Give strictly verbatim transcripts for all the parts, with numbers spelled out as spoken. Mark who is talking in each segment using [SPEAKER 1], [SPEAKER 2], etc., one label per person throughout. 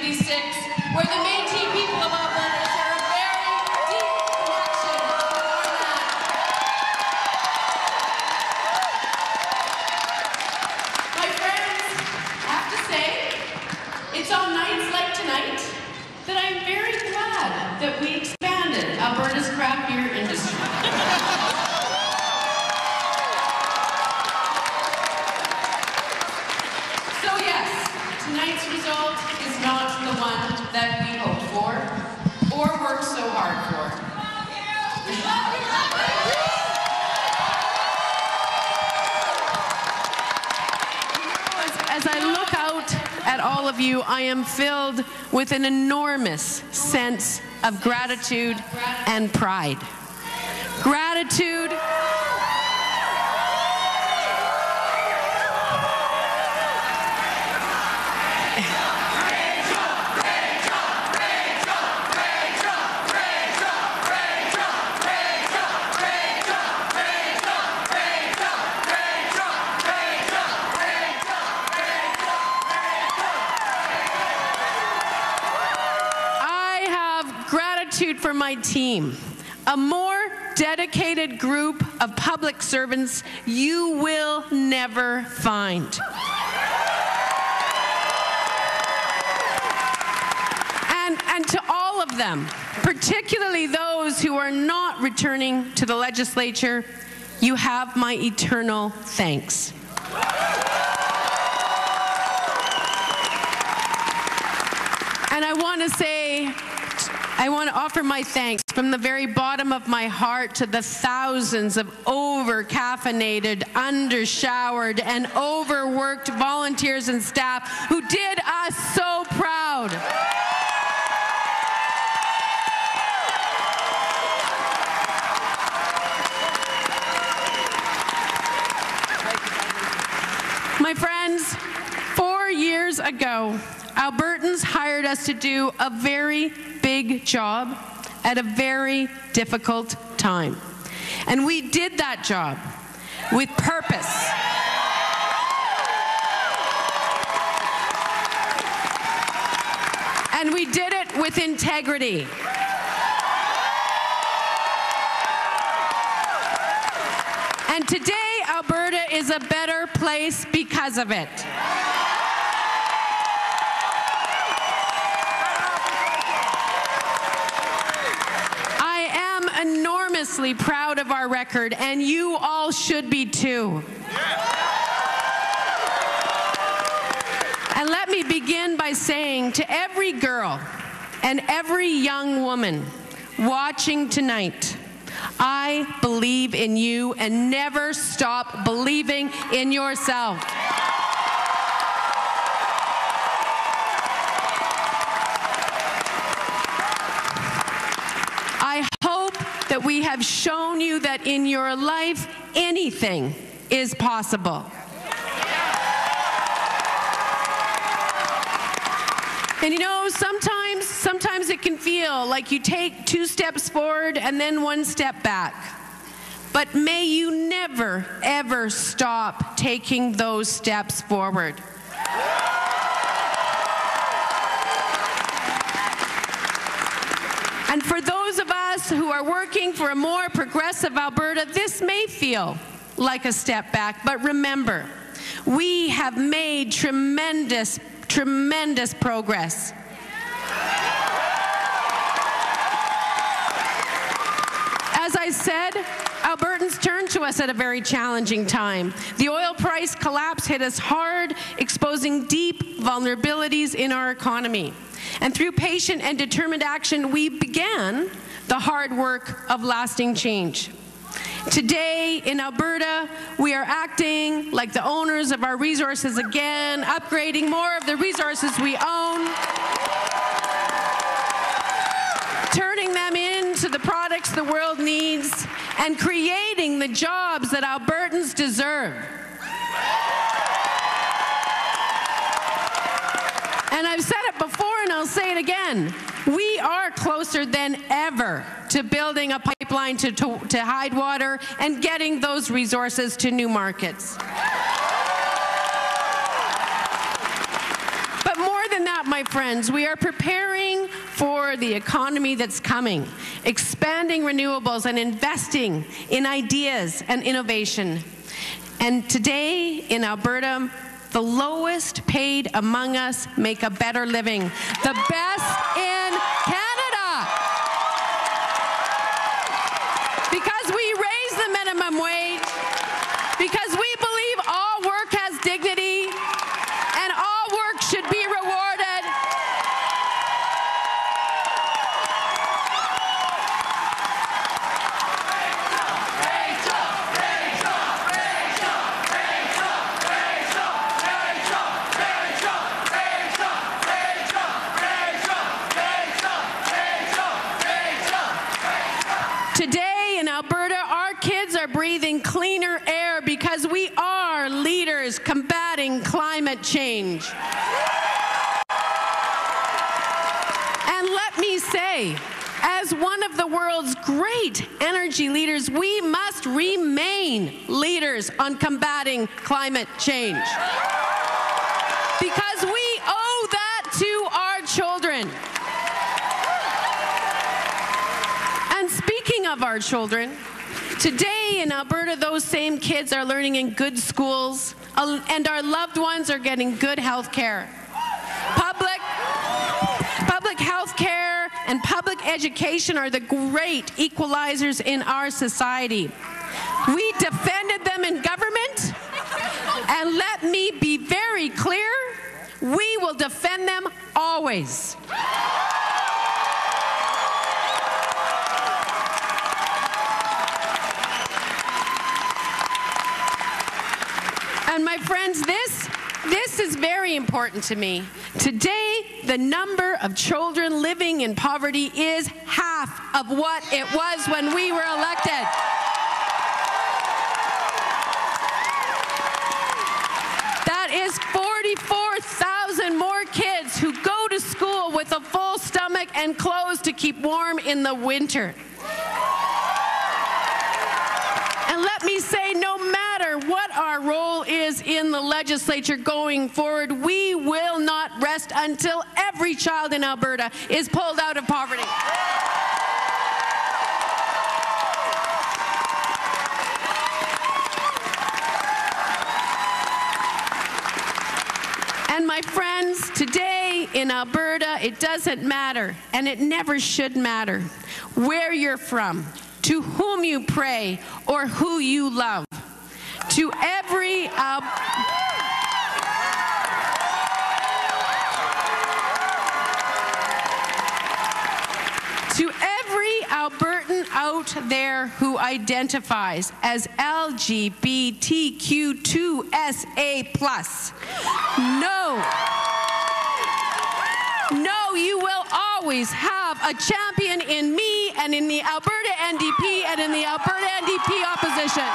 [SPEAKER 1] fifty-six, where the Métis people of Alberta share a very deep connection with our land. My friends, I have to say, it's on nights like tonight that I'm very glad that we expanded Alberta's craft beer industry. So yes, tonight's result is not the one that we hoped for or worked so hard for. As I look out at all of you, I am filled with an enormous sense of gratitude and pride. Gratitude. For my team, a more dedicated group of public servants you will never find. And, and to all of them, particularly those who are not returning to the legislature, you have my eternal thanks. And I want to say, I want to offer my thanks from the very bottom of my heart to the thousands of over-caffeinated, under-showered, and overworked volunteers and staff who did us so proud. My friends, four years ago, Albertans hired us to do a very big job at a very difficult time. And we did that job with purpose. And we did it with integrity. And today, Alberta is a better place because of it. Enormously proud of our record, and you all should be too. And let me begin by saying to every girl and every young woman watching tonight, I believe in you, and never stop believing in yourself. I hope that we have shown you that in your life, anything is possible. And you know, sometimes, sometimes it can feel like you take two steps forward and then one step back. But may you never, ever stop taking those steps forward. And for those of us who are working for a more progressive Alberta, this may feel like a step back, but remember, we have made tremendous, tremendous progress. As I said, Albertans turned to us at a very challenging time. The oil price collapse hit us hard, exposing deep vulnerabilities in our economy. And through patient and determined action, we began the hard work of lasting change. Today in Alberta, we are acting like the owners of our resources again, upgrading more of the resources we own, turning them into the products the world needs, and creating the jobs that Albertans deserve. And I've said it before and I'll say it again. We are closer than ever to building a pipeline to, to, to Tidewater and getting those resources to new markets. But more than that, my friends, we are preparing for the economy that's coming, expanding renewables and investing in ideas and innovation. And today in Alberta, the lowest paid among us make a better living, the best in Canada. Because we raise the minimum wage, because we believe all work has dignity and all work should be rewarded. Today in Alberta, our kids are breathing cleaner air because we are leaders combating climate change. And let me say, as one of the world's great energy leaders, we must remain leaders on combating climate change. Because we owe that to our children. And speaking of our children, today in Alberta, those same kids are learning in good schools, uh, and our loved ones are getting good health care. Public, public health care and public education are the great equalizers in our society. We defended them in government, and let me be very clear, we will defend them always. And my friends, this, this is very important to me. Today, the number of children living in poverty is half of what it was when we were elected. That is forty-four thousand more kids who go to school with a full stomach and clothes to keep warm in the winter. And let me say, no matter what our role is in the legislature going forward, we will not rest until every child in Alberta is pulled out of poverty. And my friends, today in Alberta, it doesn't matter, and it never should matter, where you're from, to whom you pray, or who you love. To every uh, to every Albertan out there who identifies as L G B T Q two S A plus, no, no, you will always have a champion in me and in the Alberta N D P and in the Alberta N D P opposition.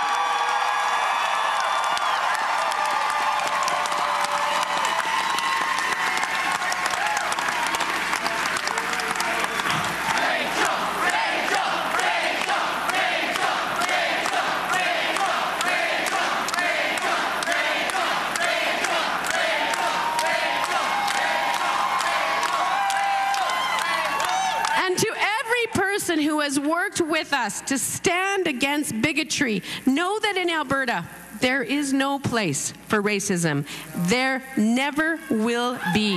[SPEAKER 1] Who has worked with us to stand against bigotry, know that in Alberta, there is no place for racism. There never will be.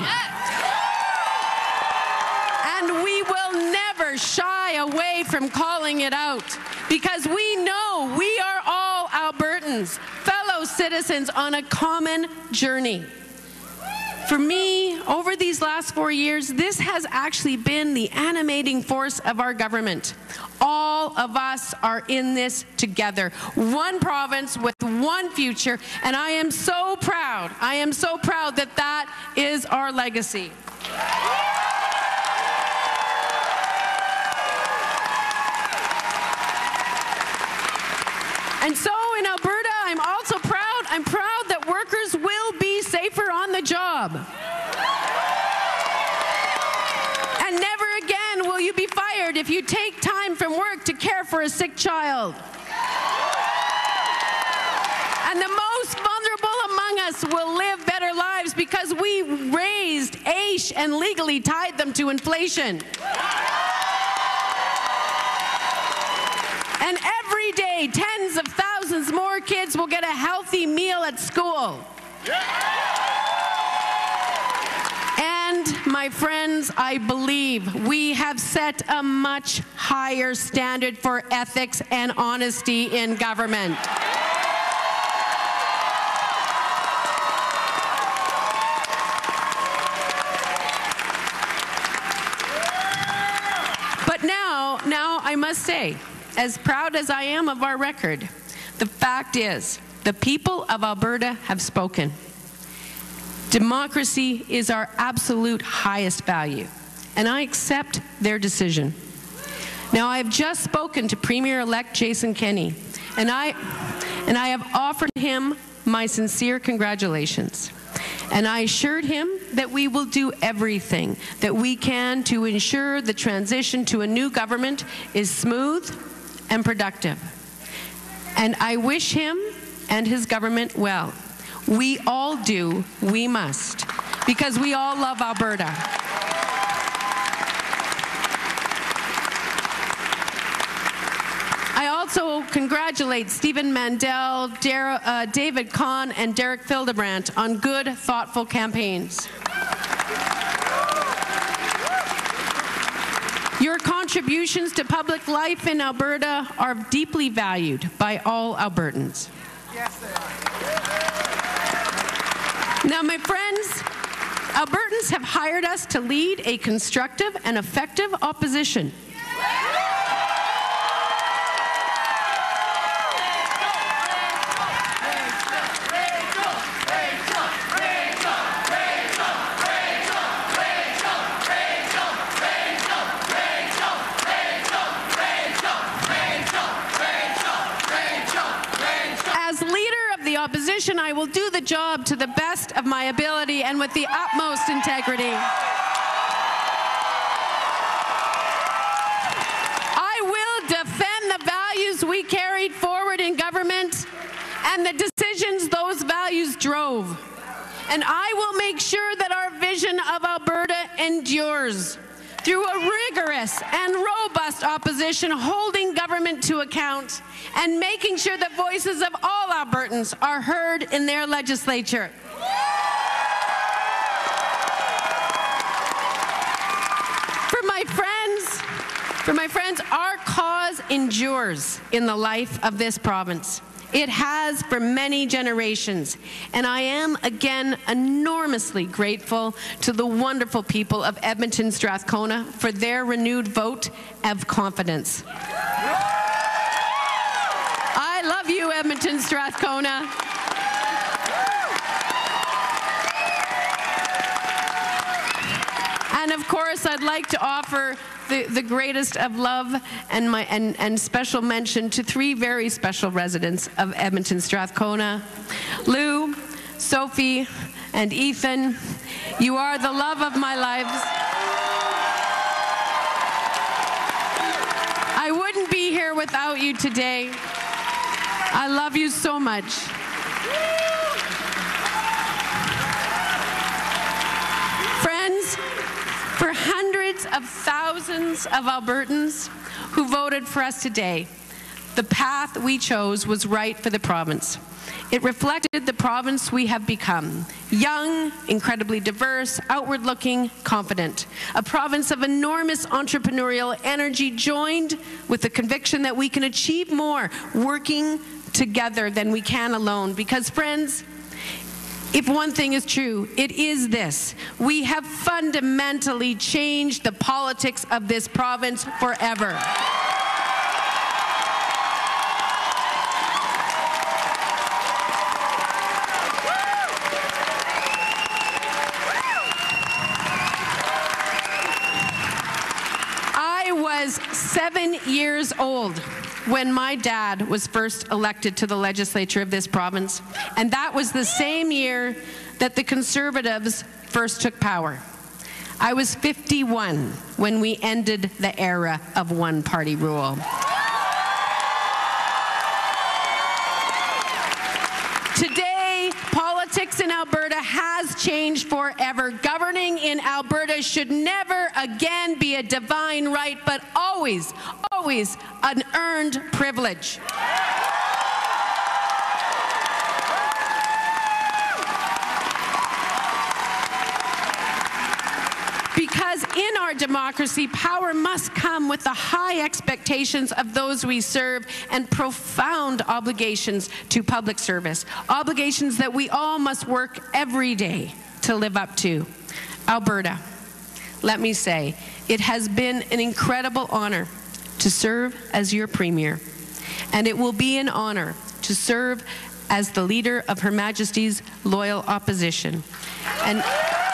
[SPEAKER 1] And we will never shy away from calling it out, because we know we are all Albertans, fellow citizens on a common journey. For me, over these last four years, this has actually been the animating force of our government. All of us are in this together. One province with one future, and I am so proud, I am so proud that that is our legacy. And so in Alberta, I'm also proud, I'm proud that workers will be safer on the job. And never again will you be fired if you take time from work to care for a sick child. And the most vulnerable among us will live better lives because we raised A I S H and legally tied them to inflation. And every day, tens of thousands more kids will get a healthy meal at school. And, my friends, I believe we have set a much higher standard for ethics and honesty in government. But now, now I must say, as proud as I am of our record, the fact is, the people of Alberta have spoken. Democracy is our absolute highest value, and I accept their decision. Now, I have just spoken to Premier-elect Jason Kenney, and I, and I have offered him my sincere congratulations. And I assured him that we will do everything that we can to ensure the transition to a new government is smooth and productive. And I wish him and his government well. We all do, we must, because we all love Alberta. I also congratulate Stephen Mandel, Dar uh, David Kahn, and Derek Fildebrandt on good, thoughtful campaigns. Your contributions to public life in Alberta are deeply valued by all Albertans.
[SPEAKER 2] Yes, they are.
[SPEAKER 1] Now, my friends, Albertans have hired us to lead a constructive and effective opposition. Opposition, I will do the job to the best of my ability and with the utmost integrity. I will defend the values we carried forward in government and the decisions those values drove. And I will make sure that our vision of Alberta endures through a rigorous and robust opposition, holding government to account and making sure the voices of all Albertans are heard in their legislature. For my friends, for my friends, our cause endures in the life of this province. It has for many generations, and I am again enormously grateful to the wonderful people of Edmonton Strathcona for their renewed vote of confidence. I love you, Edmonton Strathcona. And of course, I'd like to offer the, the greatest of love and, my, and, and special mention to three very special residents of Edmonton Strathcona. Lou, Sophie, and Ethan, you are the love of my lives. I wouldn't be here without you today. I love you so much. Friends, for hundreds of thousands of Albertans who voted for us today, the path we chose was right for the province. It reflected the province we have become: young, incredibly diverse, outward-looking, confident. A province of enormous entrepreneurial energy, joined with the conviction that we can achieve more working together than we can alone. Because, friends, if one thing is true, it is this: we have fundamentally changed the politics of this province forever. I was seven years old when my dad was first elected to the legislature of this province, and that was the same year that the Conservatives first took power. I was fifty-one when we ended the era of one-party rule. Today, politics Politics in Alberta has changed forever. Governing in Alberta should never again be a divine right, but always, always an earned privilege. Because in our democracy, power must come with the high expectations of those we serve and profound obligations to public service, obligations that we all must work every day to live up to. Alberta, let me say, it has been an incredible honor to serve as your Premier, and it will be an honor to serve as the leader of Her Majesty's loyal opposition. And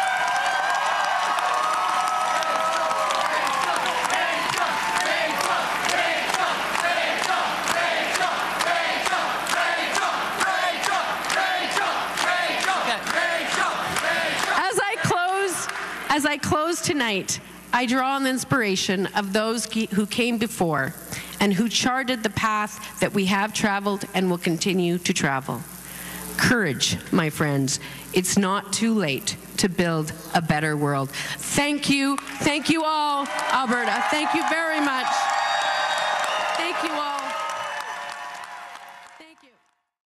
[SPEAKER 1] As I close tonight, I draw on the inspiration of those who came before and who charted the path that we have traveled and will continue to travel. Courage, my friends. It's not too late to build a better world. Thank you. Thank you all, Alberta. Thank you very much.